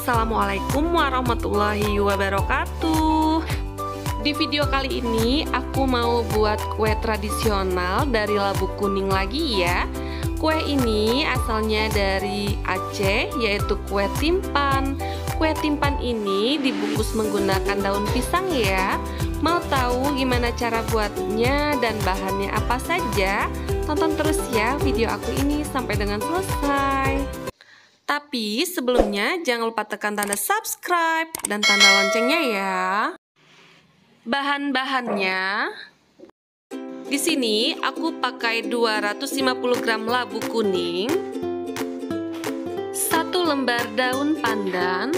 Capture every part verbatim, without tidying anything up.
Assalamualaikum warahmatullahi wabarakatuh. Di video kali ini aku mau buat kue tradisional dari labu kuning lagi ya. Kue ini asalnya dari Aceh, yaitu kue timpan. Kue timpan ini dibungkus menggunakan daun pisang ya. Mau tahu gimana cara buatnya dan bahannya apa saja? Tonton terus ya video aku ini sampai dengan selesai. Tapi sebelumnya jangan lupa tekan tanda subscribe dan tanda loncengnya ya. Bahan-bahannya, di sini aku pakai dua ratus lima puluh gram labu kuning, satu lembar daun pandan,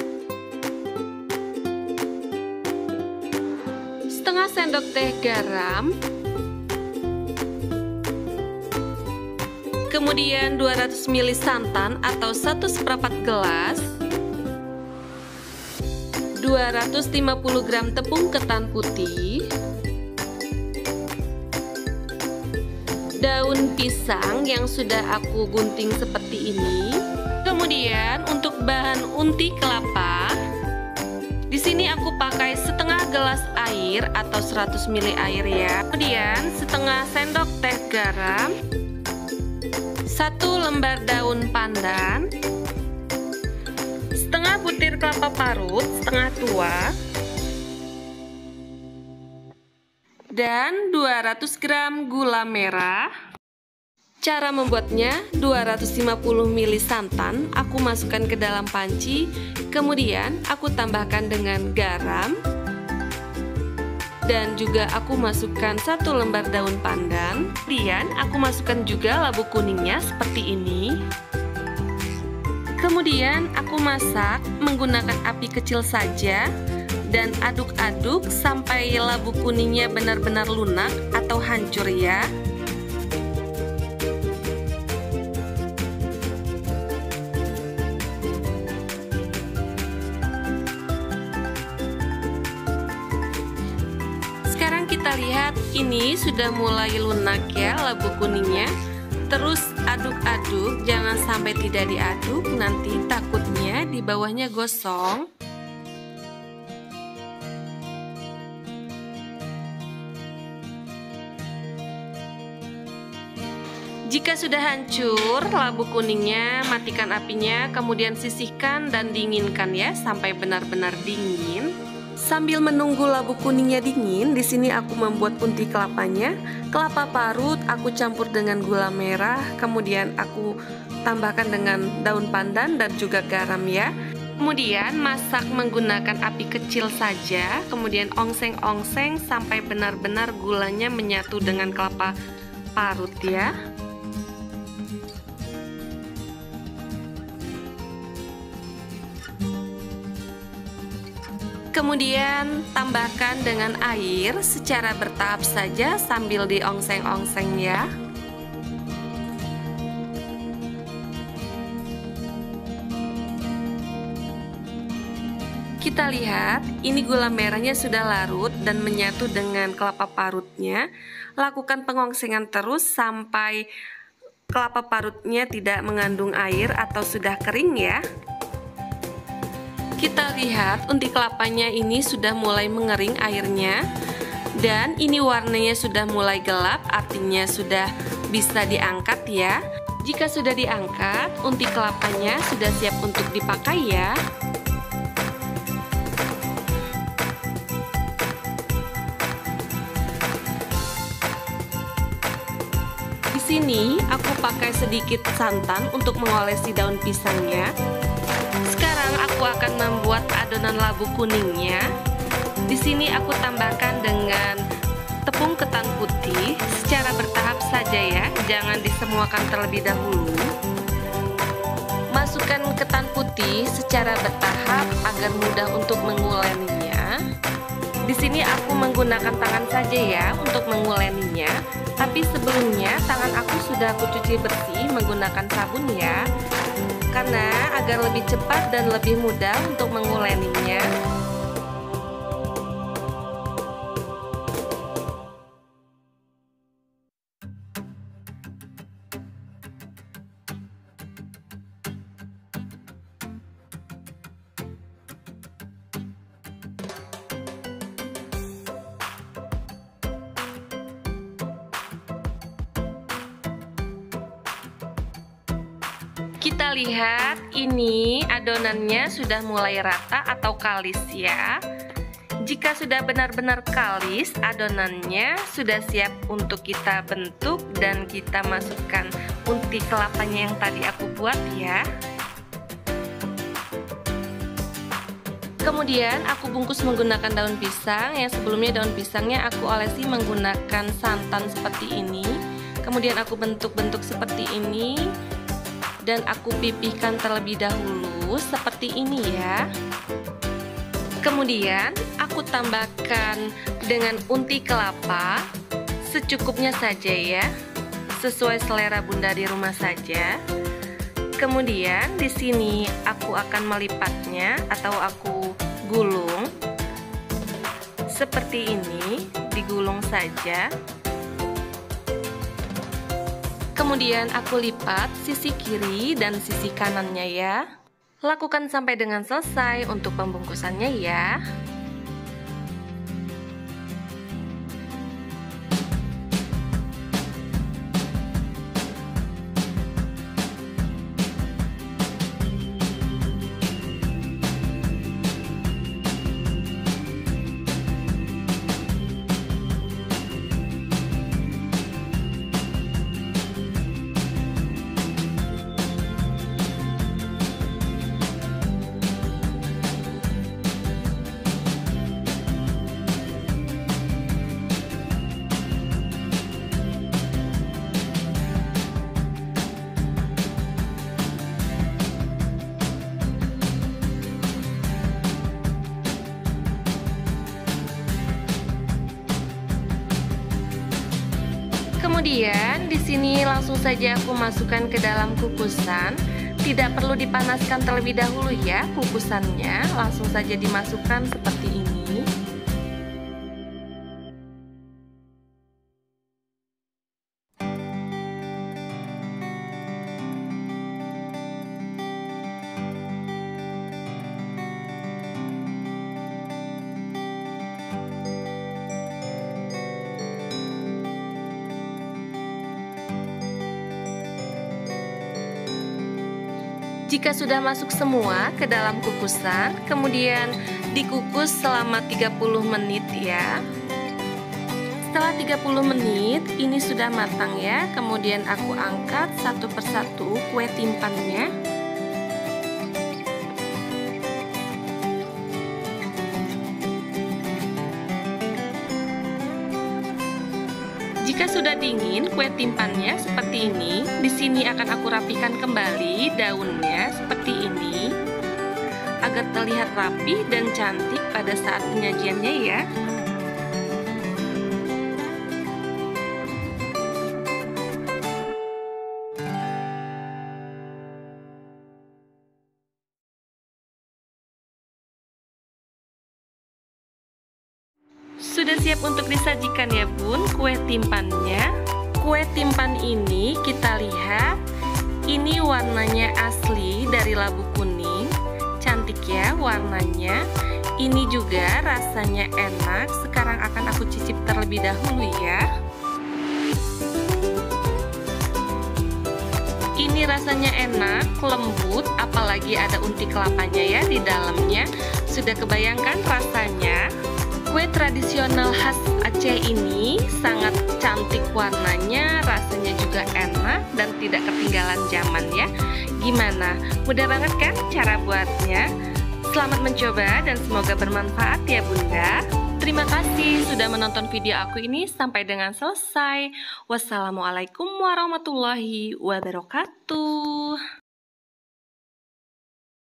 setengah sendok teh garam, kemudian dua ratus mililiter santan atau satu seperempat gelas, dua ratus lima puluh gram tepung ketan putih, daun pisang yang sudah aku gunting seperti ini. Kemudian untuk bahan unti kelapa, di sini aku pakai setengah gelas air atau seratus mililiter air ya. Kemudian setengah sendok teh garam, satu lembar daun pandan, setengah butir kelapa parut setengah tua, dan dua ratus gram gula merah. Cara membuatnya, dua ratus lima puluh mililiter santan aku masukkan ke dalam panci, kemudian aku tambahkan dengan garam, dan juga aku masukkan satu lembar daun pandan. Kemudian aku masukkan juga labu kuningnya seperti ini. Kemudian aku masak menggunakan api kecil saja dan aduk-aduk sampai labu kuningnya benar-benar lunak atau hancur ya. Sekarang kita lihat ini sudah mulai lunak ya labu kuningnya. Terus aduk-aduk, jangan sampai tidak diaduk, nanti takutnya di bawahnya gosong. Jika sudah hancur labu kuningnya, matikan apinya, kemudian sisihkan dan dinginkan ya sampai benar-benar dingin. Sambil menunggu labu kuningnya dingin, di sini aku membuat unti kelapanya. Kelapa parut aku campur dengan gula merah, kemudian aku tambahkan dengan daun pandan dan juga garam ya. Kemudian masak menggunakan api kecil saja, kemudian ongseng-ongseng sampai benar-benar gulanya menyatu dengan kelapa parut ya. Kemudian tambahkan dengan air secara bertahap saja sambil diongseng-ongseng ya. Kita lihat ini gula merahnya sudah larut dan menyatu dengan kelapa parutnya. Lakukan pengongsengan terus sampai kelapa parutnya tidak mengandung air atau sudah kering ya. Kita lihat unti kelapanya ini sudah mulai mengering airnya, dan ini warnanya sudah mulai gelap, artinya sudah bisa diangkat ya. Jika sudah diangkat, unti kelapanya sudah siap untuk dipakai ya. Di sini aku pakai sedikit santan untuk mengolesi daun pisangnya. Sekarang aku akan membuat adonan labu kuningnya. Di sini aku tambahkan dengan tepung ketan putih secara bertahap saja ya, jangan disemuakan terlebih dahulu. Masukkan ketan putih secara bertahap agar mudah untuk menguleninya. Di sini aku menggunakan tangan saja ya untuk menguleninya, tapi sebelumnya tangan aku sudah aku cuci bersih menggunakan sabun ya. Karena agar lebih cepat dan lebih mudah untuk menguleninya. Kita lihat ini adonannya sudah mulai rata atau kalis ya. Jika sudah benar-benar kalis, adonannya sudah siap untuk kita bentuk dan kita masukkan unti kelapanya yang tadi aku buat ya. Kemudian aku bungkus menggunakan daun pisang. Yang sebelumnya daun pisangnya aku olesi menggunakan santan seperti ini. Kemudian aku bentuk-bentuk seperti ini dan aku pipihkan terlebih dahulu seperti ini ya. Kemudian aku tambahkan dengan unti kelapa secukupnya saja ya, sesuai selera Bunda di rumah saja. Kemudian di sini aku akan melipatnya atau aku gulung seperti ini, digulung saja. Kemudian aku lipat sisi kiri dan sisi kanannya ya. Lakukan sampai dengan selesai untuk pembungkusannya ya. Kemudian di sini langsung saja aku masukkan ke dalam kukusan. Tidak perlu dipanaskan terlebih dahulu ya kukusannya, langsung saja dimasukkan seperti ini. Jika sudah masuk semua ke dalam kukusan, kemudian dikukus selama tiga puluh menit ya. Setelah tiga puluh menit, ini sudah matang ya. Kemudian aku angkat satu persatu kue timpannya. Jika sudah dingin kue timpannya seperti ini, di sini akan aku rapikan kembali daunnya seperti ini agar terlihat rapi dan cantik pada saat penyajiannya ya. Sudah siap untuk disajikan ya bun kue timpannya. Kue timpan ini kita lihat, ini warnanya asli dari labu kuning. Cantik ya warnanya. Ini juga rasanya enak. Sekarang akan aku cicip terlebih dahulu ya. Ini rasanya enak, lembut, apalagi ada unti kelapanya ya di dalamnya. Sudah kebayangkan rasanya? Kue tradisional khas Aceh ini sangat cantik warnanya, rasanya juga enak dan tidak ketinggalan zaman ya. Gimana? Mudah banget kan cara buatnya? Selamat mencoba dan semoga bermanfaat ya Bunda. Terima kasih sudah menonton video aku ini sampai dengan selesai. Wassalamualaikum warahmatullahi wabarakatuh.